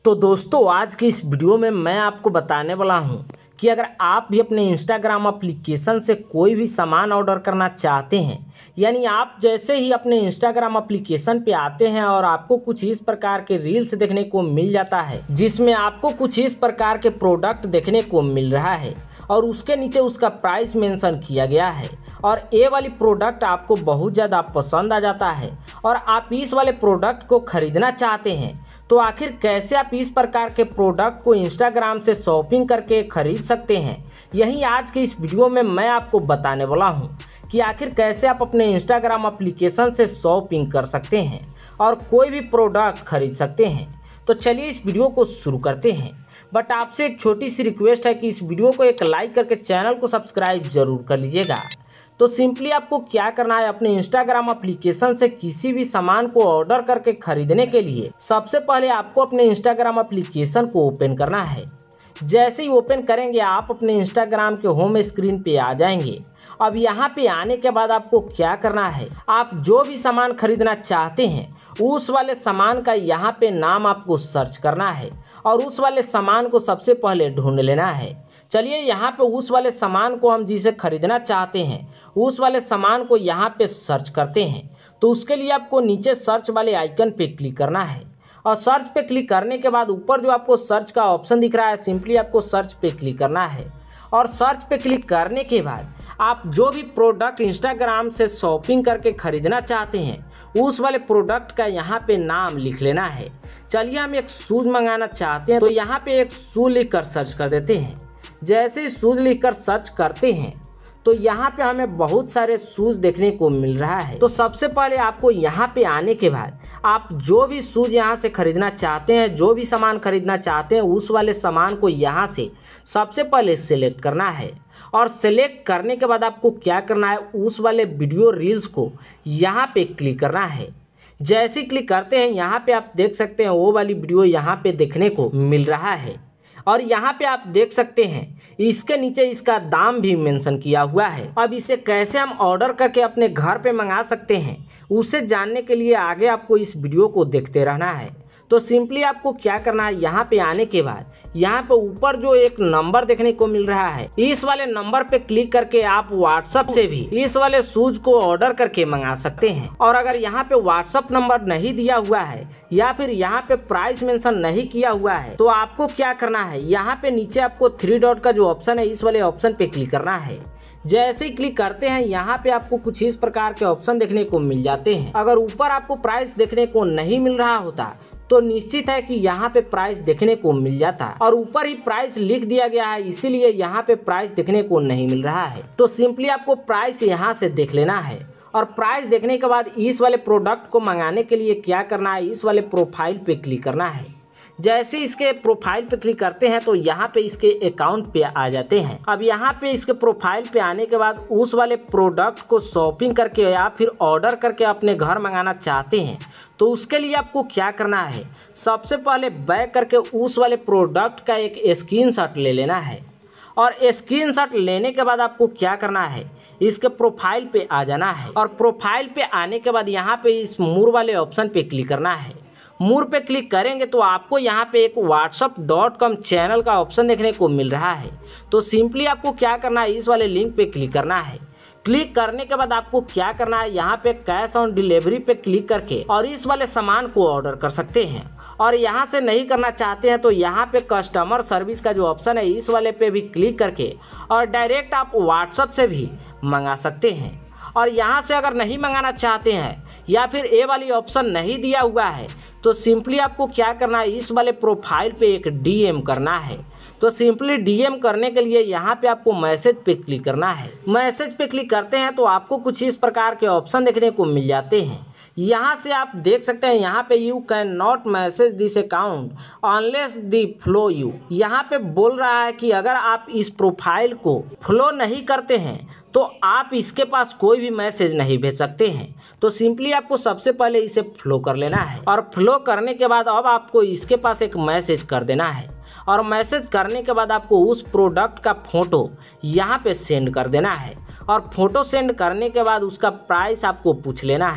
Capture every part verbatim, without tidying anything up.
तो दोस्तों आज की इस वीडियो में मैं आपको बताने वाला हूं कि अगर आप भी अपने इंस्टाग्राम एप्लीकेशन से कोई भी सामान ऑर्डर करना चाहते हैं, यानी आप जैसे ही अपने इंस्टाग्राम एप्लीकेशन पे आते हैं और आपको कुछ इस प्रकार के रील्स देखने को मिल जाता है जिसमें आपको कुछ इस प्रकार के प्रोडक्ट देखने को मिल रहा है और उसके नीचे उसका प्राइस मेंशन किया गया है और ये वाली प्रोडक्ट आपको बहुत ज़्यादा पसंद आ जाता है और आप इस वाले प्रोडक्ट को ख़रीदना चाहते हैं, तो आखिर कैसे आप इस प्रकार के प्रोडक्ट को इंस्टाग्राम से शॉपिंग करके ख़रीद सकते हैं। यही आज की इस वीडियो में मैं आपको बताने वाला हूं कि आखिर कैसे आप अपने इंस्टाग्राम एप्लीकेशन से शॉपिंग कर सकते हैं और कोई भी प्रोडक्ट खरीद सकते हैं। तो चलिए इस वीडियो को शुरू करते हैं, बट आपसे एक छोटी सी रिक्वेस्ट है कि इस वीडियो को एक लाइक करके चैनल को सब्सक्राइब जरूर कर लीजिएगा। तो सिंपली आपको क्या करना है, अपने इंस्टाग्राम एप्लीकेशन से किसी भी सामान को ऑर्डर करके खरीदने के लिए सबसे पहले आपको अपने इंस्टाग्राम एप्लीकेशन को ओपन करना है। जैसे ही ओपन करेंगे आप अपने इंस्टाग्राम के होम स्क्रीन पे आ जाएंगे। अब यहाँ पे आने के बाद आपको क्या करना है, आप जो भी सामान खरीदना चाहते हैं उस वाले सामान का यहाँ पे नाम आपको सर्च करना है और उस वाले सामान को सबसे पहले ढूंढ लेना है। चलिए यहाँ पे उस वाले सामान को हम जिसे खरीदना चाहते हैं उस वाले सामान को यहाँ पे सर्च करते हैं। तो उसके लिए आपको नीचे सर्च वाले आइकन पे क्लिक करना है और सर्च पे क्लिक करने के बाद ऊपर जो आपको सर्च का ऑप्शन दिख रहा है सिंपली आपको सर्च पे क्लिक करना है और सर्च पे क्लिक करने के बाद आप जो भी प्रोडक्ट इंस्टाग्राम से शॉपिंग करके ख़रीदना चाहते हैं उस वाले प्रोडक्ट का यहाँ पे नाम लिख लेना है। चलिए हम एक शूज़ मंगाना चाहते हैं तो यहाँ पे एक शू लिख कर सर्च कर देते हैं। जैसे ही शूज़ लिख कर सर्च करते हैं तो यहाँ पे हमें बहुत सारे शूज़ देखने को मिल रहा है। तो सबसे पहले आपको यहाँ पे आने के बाद आप जो भी शूज़ यहाँ से ख़रीदना चाहते हैं, जो भी सामान खरीदना चाहते हैं उस वाले सामान को यहाँ से सबसे पहले सिलेक्ट करना है और सिलेक्ट करने के बाद आपको क्या करना है, उस वाले वीडियो रील्स को यहाँ पे क्लिक करना है। जैसे ही क्लिक करते हैं यहाँ पे आप देख सकते हैं वो वाली वीडियो यहाँ पे देखने को मिल रहा है और यहाँ पे आप देख सकते हैं इसके नीचे इसका दाम भी मेंशन किया हुआ है। अब इसे कैसे हम ऑर्डर करके अपने घर पे मंगा सकते हैं उसे जानने के लिए आगे आपको इस वीडियो को देखते रहना है। तो सिंपली आपको क्या करना है, यहाँ पे आने के बाद यहाँ पे ऊपर जो एक नंबर देखने को मिल रहा है इस वाले नंबर पे क्लिक करके आप व्हाट्सएप से भी इस वाले शूज को ऑर्डर करके मंगा सकते हैं। और अगर यहाँ पे व्हाट्सएप नंबर नहीं दिया हुआ है या फिर यहाँ पे प्राइस मेंशन नहीं किया हुआ है तो आपको क्या करना है, यहाँ पे नीचे आपको थ्री डॉट का जो ऑप्शन है इस वाले ऑप्शन पे क्लिक करना है। जैसे ही क्लिक करते हैं यहाँ पे आपको कुछ इस प्रकार के ऑप्शन देखने को मिल जाते हैं। अगर ऊपर आपको प्राइस देखने को नहीं मिल रहा होता तो निश्चित है कि यहाँ पे प्राइस देखने को मिल जाता है और ऊपर ही प्राइस लिख दिया गया है इसीलिए यहाँ पे प्राइस देखने को नहीं मिल रहा है। तो सिंपली आपको प्राइस यहाँ से देख लेना है और प्राइस देखने के बाद इस वाले प्रोडक्ट को मंगाने के लिए क्या करना है, इस वाले प्रोफाइल पे क्लिक करना है। जैसे इसके प्रोफाइल पे क्लिक करते हैं तो यहाँ पे इसके अकाउंट पे आ जाते हैं। अब यहाँ पे इसके प्रोफाइल पे आने के बाद उस वाले प्रोडक्ट को शॉपिंग करके या फिर ऑर्डर करके अपने घर मंगाना चाहते हैं तो उसके लिए आपको क्या करना है, सबसे पहले बैक करके उस वाले प्रोडक्ट का एक स्क्रीनशॉट ले लेना है और स्क्रीनशॉट लेने के बाद आपको क्या करना है, इसके प्रोफाइल पे आ जाना है और प्रोफाइल पे आने के बाद यहाँ पे इस मोर वाले ऑप्शन पे क्लिक करना है। मोर पे क्लिक करेंगे तो आपको यहाँ पे एक व्हाट्सअप डॉट कॉम चैनल का ऑप्शन देखने को मिल रहा है। तो सिंपली आपको क्या करना है, इस वाले लिंक पे क्लिक करना है। क्लिक करने के बाद आपको क्या करना है, यहाँ पे कैश ऑन डिलीवरी पे क्लिक करके और इस वाले सामान को ऑर्डर कर सकते हैं। और यहाँ से नहीं करना चाहते हैं तो यहाँ पे कस्टमर सर्विस का जो ऑप्शन है इस वाले पे भी क्लिक करके और डायरेक्ट आप व्हाट्सएप से भी मंगा सकते हैं। और यहाँ से अगर नहीं मंगाना चाहते हैं या फिर ए वाली ऑप्शन नहीं दिया हुआ है तो सिंपली आपको क्या करना है, इस वाले प्रोफाइल पे एक डीएम करना है। तो सिंपली डीएम करने के लिए यहाँ पे आपको मैसेज पे क्लिक करना है। मैसेज पे क्लिक करते हैं तो आपको कुछ इस प्रकार के ऑप्शन देखने को मिल जाते हैं। यहाँ से आप देख सकते हैं यहाँ पे you can not message this account unless the follow you, यहाँ पे बोल रहा है कि अगर आप इस प्रोफाइल को फ्लो नहीं करते हैं तो आप इसके पास कोई भी मैसेज नहीं भेज सकते हैं। तो सिंपली आपको सबसे पहले इसे फ्लो कर लेना है और फ्लो करने के बाद अब आपको इसके पास एक मैसेज कर देना है और मैसेज करने के बाद आपको उस प्रोडक्ट का फ़ोटो यहाँ पे सेंड कर देना है और फ़ोटो सेंड करने के बाद उसका प्राइस आपको पूछ लेना है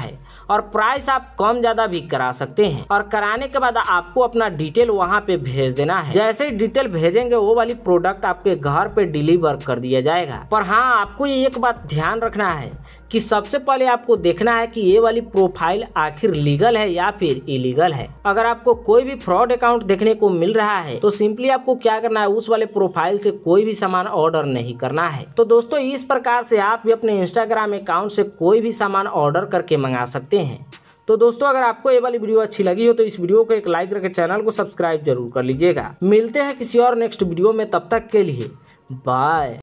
और प्राइस आप कम ज़्यादा भी करा सकते हैं। और कराने के बाद आपको अपना डिटेल वहाँ पे भेज देना है। जैसे ही डिटेल भेजेंगे वो वाली प्रोडक्ट आपके घर पे डिलीवर कर दिया जाएगा। पर हाँ, आपको ये एक बात ध्यान रखना है कि सबसे पहले आपको देखना है कि ये वाली प्रोफाइल आखिर लीगल है या फिर इलीगल है। अगर आपको कोई भी फ्रॉड अकाउंट देखने को मिल रहा है तो सिंपली आपको क्या करना है, उस वाले प्रोफाइल से कोई भी सामान ऑर्डर नहीं करना है। तो दोस्तों, इस प्रकार से आप भी अपने इंस्टाग्राम अकाउंट से कोई भी सामान ऑर्डर करके मंगा सकते हैं। तो दोस्तों, अगर आपको ये वाली वीडियो अच्छी लगी हो तो इस वीडियो को एक लाइक करके चैनल को सब्सक्राइब जरूर कर लीजिएगा। मिलते हैं किसी और नेक्स्ट वीडियो में, तब तक के लिए बाय।